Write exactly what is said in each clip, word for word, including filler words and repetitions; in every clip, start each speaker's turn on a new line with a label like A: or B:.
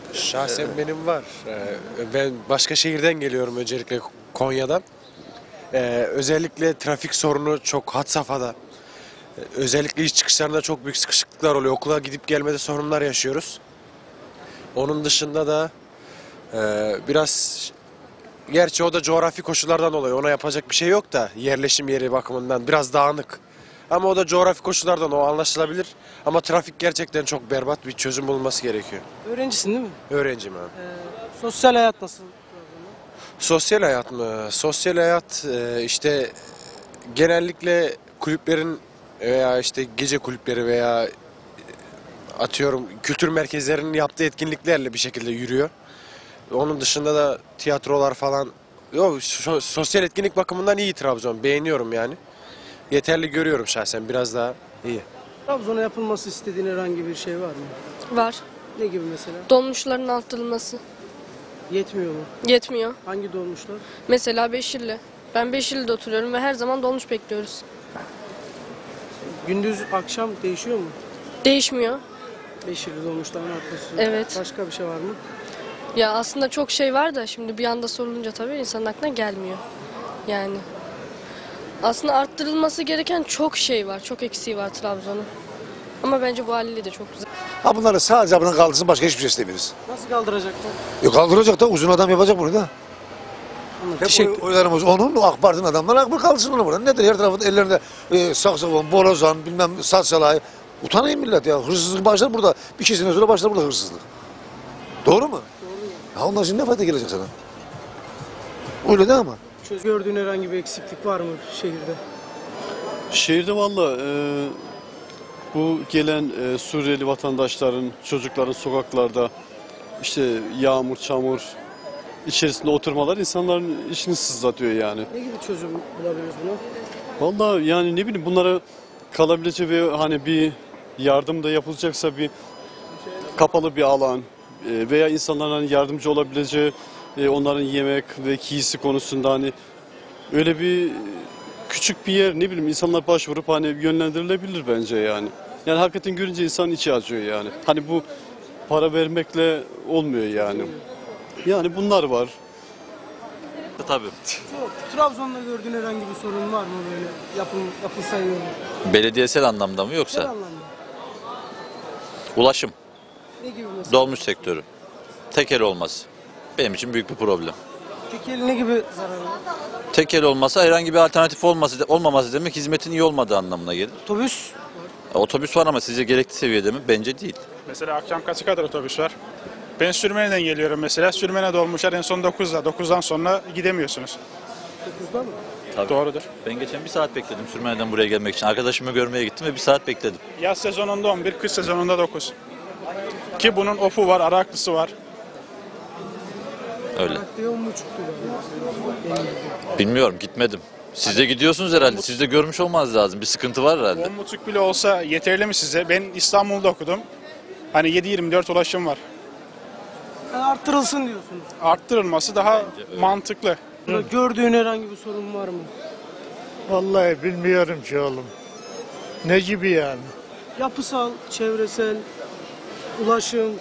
A: Şahsen benim var. Ee, ben başka şehirden geliyorum, öncelikle Konya'dan. Ee, özellikle trafik sorunu çok had safhada. Ee, özellikle iş çıkışlarında çok büyük sıkışıklıklar oluyor. Okula gidip gelmede sorunlar yaşıyoruz. Onun dışında da e, biraz, gerçi o da coğrafi koşullardan dolayı, ona yapacak bir şey yok da, yerleşim yeri bakımından biraz dağınık. Ama o da coğrafi koşullardan, o anlaşılabilir. Ama trafik gerçekten çok berbat, bir çözüm bulunması gerekiyor.
B: Öğrencisin değil mi?
A: Öğrenciyim abi.
B: Ee, sosyal hayat nasıl?
A: Sosyal hayat mı? Sosyal hayat e, işte genellikle kulüplerin veya işte gece kulüpleri veya e, atıyorum kültür merkezlerinin yaptığı etkinliklerle bir şekilde yürüyor. Onun dışında da tiyatrolar falan. Yok, so- sosyal etkinlik bakımından iyi Trabzon. Beğeniyorum yani. Yeterli görüyorum şahsen, biraz daha iyi.
B: Trabzon'a yapılması istediğin herhangi bir şey var mı?
C: Var.
B: Ne gibi mesela?
C: Dolmuşların arttırılması
B: Yetmiyor mu?
C: yetmiyor.
B: Hangi dolmuşlar?
C: Mesela Beşirli. Ben Beşirli'de oturuyorum ve her zaman dolmuş bekliyoruz.
B: Gündüz akşam değişiyor mu?
C: Değişmiyor.
B: Beşirli dolmuşların artması.
C: Evet.
B: Başka bir şey var mı?
C: Ya aslında çok şey var da şimdi bir anda sorulunca tabii insanın aklına gelmiyor. Yani. Aslında arttırılması gereken çok şey var. Çok eksiği var Trabzon'un. Ama bence bu haliyle de çok güzel.
D: Ha bunları sadece bunun kaldırsın, başka hiçbir şey istemiyoruz.
B: Nasıl kaldıracaklar?
D: Yok kaldıracak da uzun adam yapacak bunu da.
B: Anladım.
D: Hep
B: Teşekkür
D: oy- oylarımız onun, AK Parti'nin adamları akbil kaldırsın onu buradan. Nedir her tarafında ellerinde e, saksafon, borazan, bilmem saz çalayı. Utanayım millet ya. Hırsızlık başlar burada. Bir iki sene sonra başlar burada hırsızlık. Doğru mu?
B: Doğru.
D: Ya ondan şimdi ne fayda gelecek sana? Öyle değil mi?
B: Çöz gördüğün herhangi bir eksiklik var mı şehirde?
E: Şehirde valla e, bu gelen e, Suriyeli vatandaşların, çocukların sokaklarda işte yağmur, çamur içerisinde oturmalar insanların işini sızlatıyor yani.
B: Ne gibi çözüm bulabiliriz buna?
E: Valla yani ne bileyim bunlara kalabilecek ve hani bir yardım da yapılacaksa bir kapalı bir alan e, veya insanların hani yardımcı olabileceği e, onların yemek ve giysi konusunda hani öyle bir küçük bir yer ne bileyim insanlar başvurup hani yönlendirilebilir bence yani. Yani hakikaten görünce insan içi acıyor yani. Hani bu para vermekle olmuyor yani. Yani bunlar var.
F: Tabii.
B: Trabzon'da gördüğün herhangi bir sorun var mı böyle yapıl, yapılsa iyi olur?
F: Belediyesel anlamda mı
B: Her
F: yoksa?
B: anlamda.
F: Ulaşım,
B: Ne gibi mesela?
F: dolmuş sektörü. Tekel olması. Benim için büyük bir problem.
B: Peki ne gibi zararı var?
F: Tekel olmasa herhangi bir alternatif olması olmaması demek hizmetin iyi olmadığı anlamına gelir.
B: Otobüs.
F: Otobüs var ama sizce gerekli seviyede mi? Bence değil.
G: Mesela akşam kaça kadar otobüs var? Ben Sürmene'den geliyorum mesela. Sürmene dolmuşlar en son dokuzda. dokuzdan sonra gidemiyorsunuz.
B: dokuzda mı?
F: Tabii.
G: Doğrudur.
F: Ben geçen bir saat bekledim Sürmene'den buraya gelmek için. Arkadaşımı görmeye gittim ve bir saat bekledim.
G: Yaz sezonunda on bir, kış sezonunda dokuz. Ki bunun ofu var, Araklısı var.
F: Öyle.
B: Nakliye on buçuk lira.
F: Bilmiyorum, gitmedim. Siz de gidiyorsunuz herhalde. Siz de görmüş olmanız lazım. Bir sıkıntı var herhalde.
G: on buçuk bile olsa yeterli mi size? Ben İstanbul'da okudum. Hani yedi yirmi dört ulaşım var.
B: Yani arttırılsın diyorsunuz.
G: Arttırılması daha mantıklı.
B: Burada gördüğün herhangi bir sorun var mı?
H: Vallahi bilmiyorum ki oğlum. Ne gibi yani?
B: Yapısal, çevresel, ulaşım.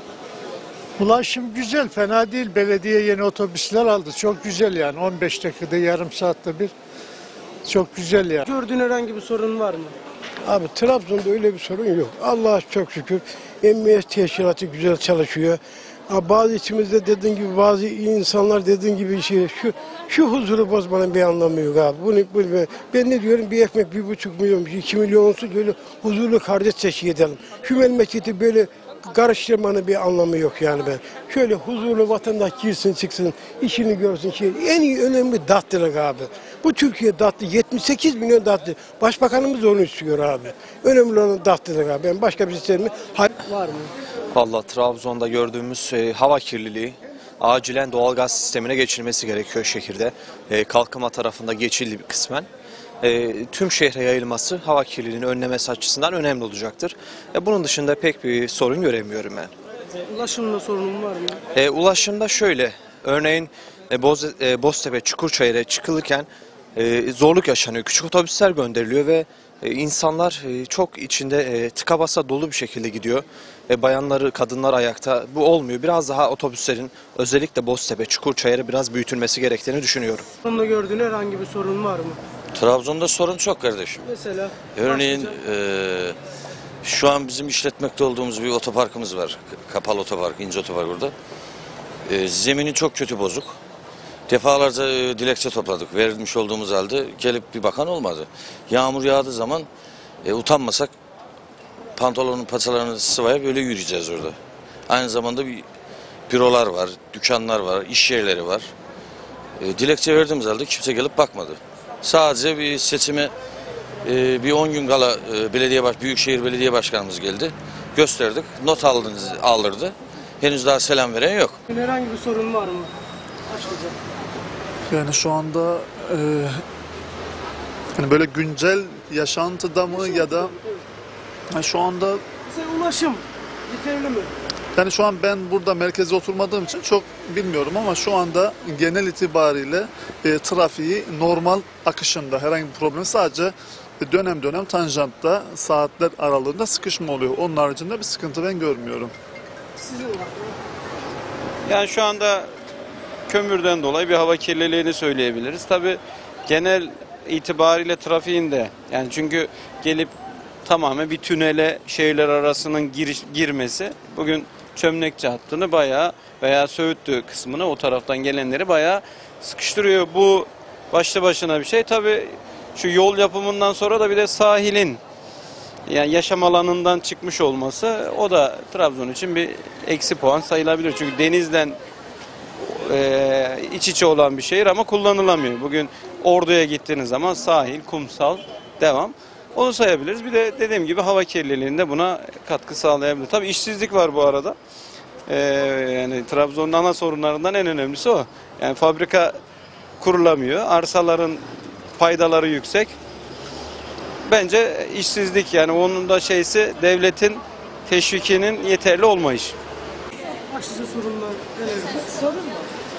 H: Ulaşım güzel, fena değil. Belediye yeni otobüsler aldı. Çok güzel yani. on beş dakikada, yarım saatte bir. Çok güzel yani.
B: Gördüğün herhangi bir sorun var mı?
I: Abi Trabzon'da öyle bir sorun yok. Allah'a çok şükür emniyet teşkilatı güzel çalışıyor. Ha, bazı içimizde dediğin gibi bazı insanlar dediğin gibi şey şu şu huzuru bozmanın bir anlamı yok abi. Bunu, bunu ben ne diyorum, bir ekmek bir buçuk milyon, iki milyon olsun böyle huzurlu kardeş teşkil edelim. Şu memleketi böyle karıştırmanın bir anlamı yok yani ben. Şöyle huzurlu vatandaş girsin çıksın, işini görsün. Şey. En iyi önemli datlılık abi. Bu Türkiye datlı, yetmiş sekiz milyon datlı. Başbakanımız onu istiyor abi. Önemli olan datlılık abi. Ben başka bir şey istemiyorum.
B: Var mı?
J: Vallahi Trabzon'da gördüğümüz e, hava kirliliği acilen doğalgaz sistemine geçilmesi gerekiyor şehirde. E, kalkınma tarafında geçildi bir kısmen. E, tüm şehre yayılması hava kirliliğini önlemesi açısından önemli olacaktır. E, bunun dışında pek bir sorun göremiyorum ben.
B: E, ulaşımda sorunun var mı?
J: E, ulaşımda şöyle, örneğin e, Boz, e, Boztepe, Çukurçayır'a çıkılırken e, zorluk yaşanıyor. Küçük otobüsler gönderiliyor ve E, insanlar e, çok içinde e, tıka basa dolu bir şekilde gidiyor. E, bayanları, kadınlar ayakta. Bu olmuyor. Biraz daha otobüslerin özellikle Boztepe, Çukurçayır'ı biraz büyütülmesi gerektiğini düşünüyorum.
B: Trabzon'da gördüğün herhangi bir sorun var mı?
K: Trabzon'da sorun çok kardeşim.
B: Mesela
K: Örneğin
B: başlıca-
K: eee, şu an bizim işletmekte olduğumuz bir otoparkımız var. K- Kapalı otopark, ince otopark burada. Eee, zemini çok kötü bozuk. Defalarca eee, dilekçe topladık. Verilmiş olduğumuz halde gelip bir bakan olmadı. Yağmur yağdığı zaman e, utanmasak pantolonun paçalarını sıvayıp böyle yürüyeceğiz orada. Aynı zamanda bir bürolar var, dükkanlar var, iş yerleri var. E, dilekçe verdiğimiz halde kimse gelip bakmadı. Sadece bir seçime e, bir on gün kala e, belediye baş, Büyükşehir Belediye Başkanımız geldi. Gösterdik. Not aldınız, aldırdı. Henüz daha selam veren yok.
B: herhangi bir sorun var mı? Başlıca.
L: Yani şu anda e, hani böyle güncel yaşantıda mı ya da yani şu anda
B: Mesela ulaşım yeterli mi?
L: yani şu an ben burada merkezde oturmadığım için çok bilmiyorum ama şu anda genel itibariyle e, trafiği normal akışında herhangi bir problem sadece dönem dönem tanjantta saatler aralığında sıkışma oluyor. Onun haricinde bir sıkıntı ben görmüyorum.
B: Sizin var.
M: Yani şu anda kömürden dolayı bir hava kirliliğini söyleyebiliriz. Tabii genel itibariyle trafiğin de yani çünkü gelip tamamen bir tünele şehirler arasının giriş, girmesi bugün Çömlekçi hattını bayağı veya Söğütlü kısmını o taraftan gelenleri bayağı sıkıştırıyor. Bu başlı başına bir şey. Tabii şu yol yapımından sonra da bir de sahilin yani yaşam alanından çıkmış olması o da Trabzon için bir eksi puan sayılabilir. Çünkü denizden e, iç içe olan bir şehir ama kullanılamıyor. Bugün Ordu'ya gittiğiniz zaman sahil, kumsal, devam. Onu sayabiliriz. Bir de dediğim gibi hava kirliliğinde buna katkı sağlayabilir. Tabii işsizlik var bu arada. Ee, yani Trabzon'un ana sorunlarından en önemlisi o. Yani fabrika kurulamıyor. Arsaların paydaları yüksek. Bence işsizlik yani onun da şeysi devletin teşvikinin yeterli olmayışı.
B: Başlıca sorunlar neler? Sorun mu?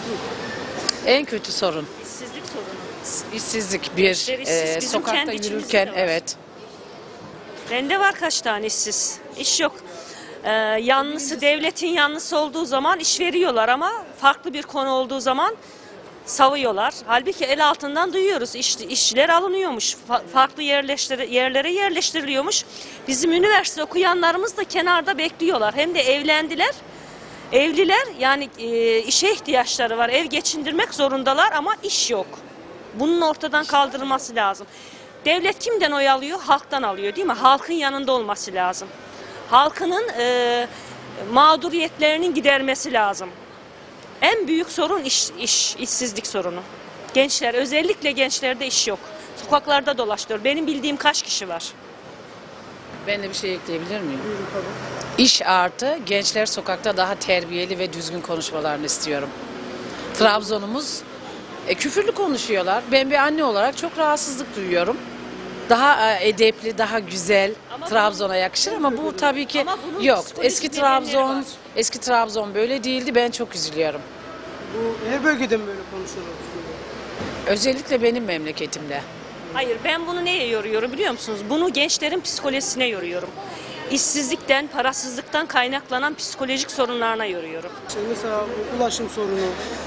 N: En kötü sorun.
O: İşsizlik sorunu.
N: İşsizlik bir.
O: Bir işsiz,
N: Ee,
O: bizim
N: sokakta
O: kendi içimizde
N: yürürken
O: de var.
N: evet.
O: Bende var kaç tane işsiz. İş yok. Ee, yanlısı, devletin yanlısı olduğu zaman iş veriyorlar ama farklı bir konu olduğu zaman savuyorlar. Halbuki el altından duyuyoruz. İş, işçiler alınıyormuş. Fa- farklı yerleştir yerlere yerleştiriliyormuş. Bizim üniversite okuyanlarımız da kenarda bekliyorlar. Hem de evlendiler. Evliler yani e, işe ihtiyaçları var. Ev geçindirmek zorundalar ama iş yok. Bunun ortadan kaldırılması lazım. Devlet kimden oy alıyor? Halktan alıyor değil mi? Halkın yanında olması lazım. Halkının e, mağduriyetlerinin gidermesi lazım. En büyük sorun iş, iş, işsizlik sorunu. Gençler, özellikle gençlerde iş yok. Sokaklarda dolaşıyor. Benim bildiğim kaç kişi var?
N: Ben de bir şey ekleyebilir miyim? İş artı gençler sokakta daha terbiyeli ve düzgün konuşmalarını istiyorum. Trabzon'umuz e, küfürlü konuşuyorlar. Ben bir anne olarak çok rahatsızlık duyuyorum. Daha e, edepli, daha güzel Trabzon'a yakışır ama bu tabii ki
O: Ama bunun
N: yok.
O: psikolojik
N: Eski
O: nedenleri
N: Trabzon,
O: var.
N: eski Trabzon böyle değildi. Ben çok üzülüyorum.
B: Bu her bölgede mi böyle konuşuyorlar?
N: Özellikle benim memleketimde.
O: Hayır, ben bunu neye yoruyorum biliyor musunuz? Bunu gençlerin psikolojisine yoruyorum. İşsizlikten, parasızlıktan kaynaklanan psikolojik sorunlarına yoruyorum.
B: Şey, mesela bu ulaşım sorunu.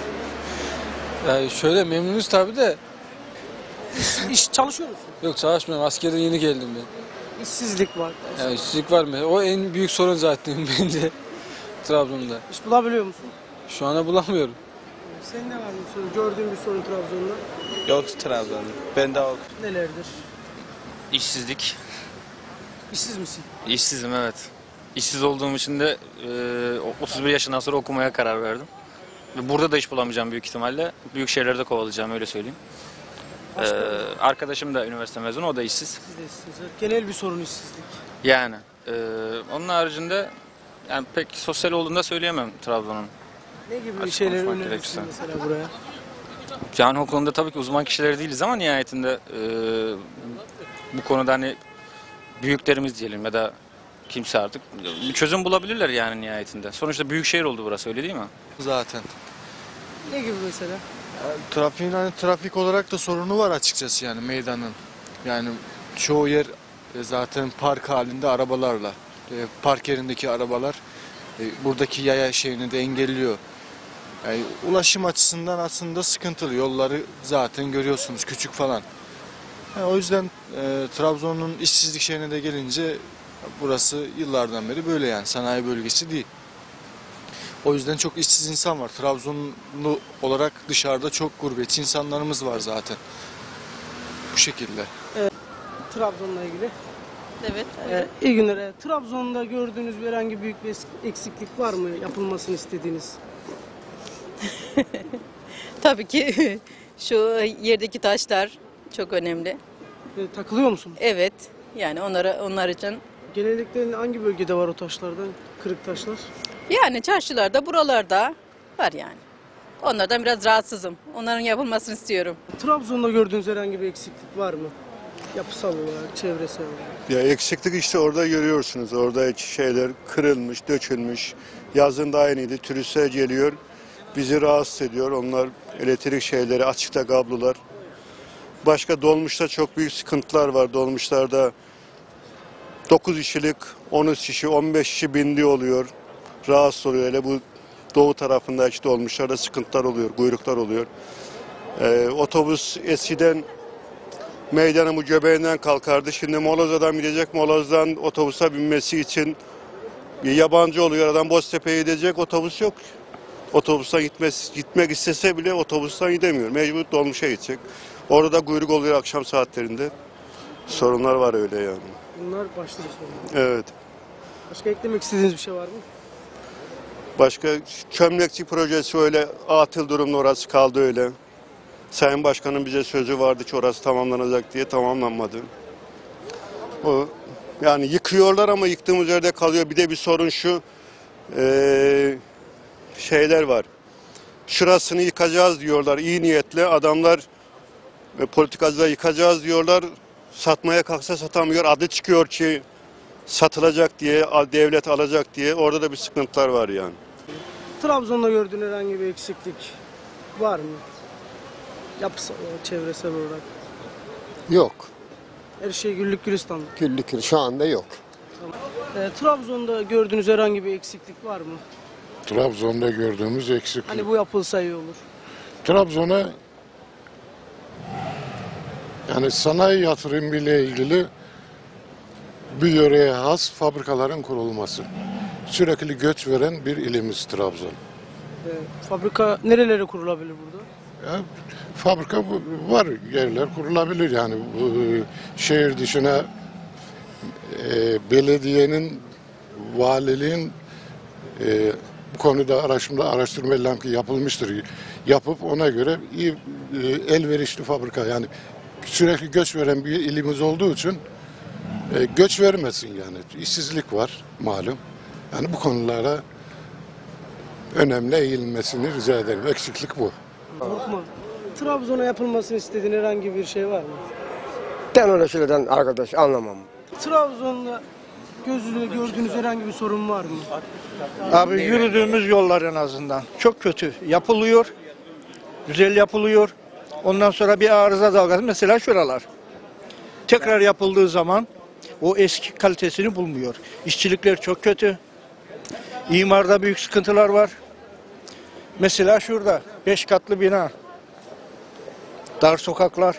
P: Yani şöyle memnunuz tabii de.
B: İş, iş çalışıyor musun?
P: Yok çalışmıyorum. Askerden yeni geldim ben.
B: İşsizlik var.
P: Yani işsizlik var mı? O en büyük sorun zaten bence Trabzon'da.
B: İş bulabiliyor musun?
P: Şu ana bulamıyorum.
B: Senin ne var bir sorun? Gördüğün bir sorun Trabzon'da.
M: Yok Trabzon'da. Ben de yok.
B: Nelerdir?
Q: İşsizlik.
B: İşsiz misin?
Q: İşsizim evet. İşsiz olduğum için de e, otuz bir yaşından sonra okumaya karar verdim. Ve burada da iş bulamayacağım büyük ihtimalle. Büyük şehirlerde kovalayacağım öyle söyleyeyim. E, arkadaşım da üniversite mezunu, o da işsiz.
B: Siz de işsizsiniz. Genel bir sorun işsizlik.
Q: Yani e, onun haricinde yani pek sosyal olduğunu da söyleyemem Trabzon'un.
B: Ne gibi
Q: Açık
B: şeyler
Q: konuşmak
B: önerirsin
Q: gerekirse.
B: mesela buraya?
Q: Yani o konuda tabii ki uzman kişiler değiliz ama nihayetinde e, bu konuda hani büyüklerimiz diyelim ya da kimse artık bir çözüm bulabilirler yani nihayetinde. Sonuçta büyük şehir oldu burası, öyle değil mi?
P: Zaten.
B: Ne gibi mesela?
P: Trafiğin hani trafik olarak da sorunu var açıkçası yani meydanın. Yani çoğu yer
R: E, zaten park halinde arabalarla. E, park yerindeki arabalar e, buradaki yaya şeyini de engelliyor. Yani ulaşım açısından aslında sıkıntılı. Yolları zaten görüyorsunuz, küçük falan. Yani o yüzden e, Trabzon'un işsizlik şeyine de gelince burası yıllardan beri böyle, yani sanayi bölgesi değil. O yüzden çok işsiz insan var. Trabzonlu olarak dışarıda çok gurbetçi insanlarımız var zaten. Bu şekilde.
B: Evet, Trabzon'la ilgili.
S: Evet.
B: Ee, iyi günler. Ee, Trabzon'da gördüğünüz bir herhangi büyük bir eksiklik var mı yapılmasını istediğiniz?
S: Tabii ki şu yerdeki taşlar çok önemli.
B: Ee, takılıyor musunuz?
S: Evet. Yani onlara onlar için.
B: Genellikle hangi bölgede var o taşlardan? Kırık taşlar?
S: Yani çarşılarda, buralarda var yani. Onlardan biraz rahatsızım. Onların yapılmasını istiyorum.
B: Trabzon'da gördüğünüz herhangi bir eksiklik var mı? Yapısal olarak, çevresel olarak.
T: Ya eksiklik işte orada görüyorsunuz. Orada şeyler kırılmış, dökülmüş. Yazın da aynıydı. Turistler geliyor. Bizi rahatsız ediyor. Onlar elektrik şeyleri, açıkta kablolar. Başka dolmuşta çok büyük sıkıntılar var. Dolmuşlarda dokuz kişilik, on üç kişi, on beş kişi bindiği oluyor. Rahatsız oluyor. Hele bu doğu tarafında işte dolmuşlarda sıkıntılar oluyor, kuyruklar oluyor. Ee, otobüs eskiden meydanın bu göbeğinden kalkardı. Şimdi Moloza'dan gidecek. Moloz'dan otobüse binmesi için bir yabancı oluyor. Adam Boztepe'ye gidecek. Otobüs yok. Otobüsten gitmez, gitmek istese bile otobüsten gidemiyor. Mecbur dolmuşa gidecek. Orada da kuyruk oluyor akşam saatlerinde. Sorunlar var öyle yani.
B: Bunlar başlıca sorunlar.
T: Evet.
B: Başka eklemek istediğiniz bir şey var mı?
T: Başka çömlekçi projesi öyle atıl durumda, orası kaldı öyle. Sayın Başkan'ın bize sözü vardı ki orası tamamlanacak diye, tamamlanmadı. O yani yıkıyorlar ama yıktığımız yerde kalıyor. Bir de bir sorun şu, ee, şeyler var. Şurasını yıkacağız diyorlar iyi niyetle. Adamlar e, politikacılar yıkacağız diyorlar. Satmaya kalksa satamıyor. Adı çıkıyor ki satılacak diye, devlet alacak diye. Orada da bir sıkıntılar var yani.
B: Trabzon'da gördüğün herhangi bir eksiklik var mı? Yapısal olarak, çevresel olarak.
U: Yok.
B: Her şey güllük gülistanlık.
U: Güllük güllük şu anda yok.
B: Tamam. Ee, Trabzon'da gördüğünüz herhangi bir eksiklik var mı?
V: Trabzon'da gördüğümüz eksiklik.
B: Hani bu yapılsa iyi olur.
V: Trabzon'a yani sanayi yatırımı ile ilgili bir yöreye has fabrikaların kurulması. Sürekli göç veren bir ilimiz Trabzon.
B: Ee, fabrika nerelere kurulabilir burada?
V: Ya, fabrika var, yerler kurulabilir yani bu, şehir dışına e, belediyenin, valiliğin e, bu konuda araştırma, araştırma ilan ki yapılmıştır. Yapıp ona göre iyi e, elverişli fabrika, yani sürekli göç veren bir ilimiz olduğu için e, göç vermesin yani. İşsizlik var malum. Yani bu konulara önemli eğilmesini rica ederim. Eksiklik bu.
B: Korkma. Trabzon'a yapılmasını istediğin herhangi bir şey var mı?
W: Ben öyle şeylerden arkadaş anlamam.
B: Trabzon'da gözünü gördüğünüz herhangi bir sorun var mı?
X: Abi yürüdüğümüz yollar en azından çok kötü. Yapılıyor, güzel yapılıyor. Ondan sonra bir arıza dalgası, mesela şuralar. Tekrar yapıldığı zaman o eski kalitesini bulmuyor. İşçilikler çok kötü. İmarda büyük sıkıntılar var. Mesela şurada beş katlı bina, dar sokaklar,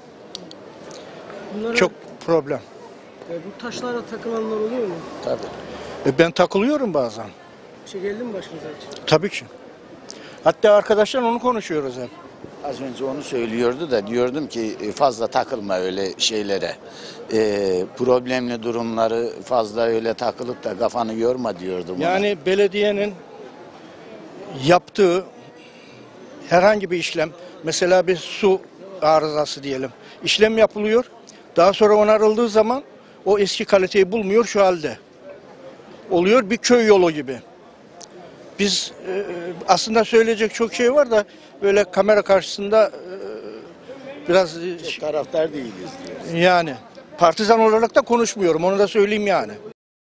B: Bunlara,
X: çok problem.
B: E, bu taşlara takılanlar oluyor mu?
X: Tabii. E ben takılıyorum bazen.
B: Bir şey geldi mi başınıza hiç?
X: Tabii ki. Hatta arkadaşlar onu konuşuyoruz hep.
Y: Az önce onu söylüyordu da diyordum ki fazla takılma öyle şeylere. E, problemli durumları fazla öyle takılıp da kafanı yorma diyordum.
X: Yani ona. Belediyenin yaptığı herhangi bir işlem, mesela bir su arızası diyelim, işlem yapılıyor. Daha sonra onarıldığı zaman o eski kaliteyi bulmuyor, şu halde oluyor, bir köy yolu gibi. Biz e, aslında söyleyecek çok şey var da böyle kamera karşısında e, biraz
Y: çok taraftar değiliz diyoruz.
X: Yani partizan olarak da konuşmuyorum, onu da söyleyeyim yani.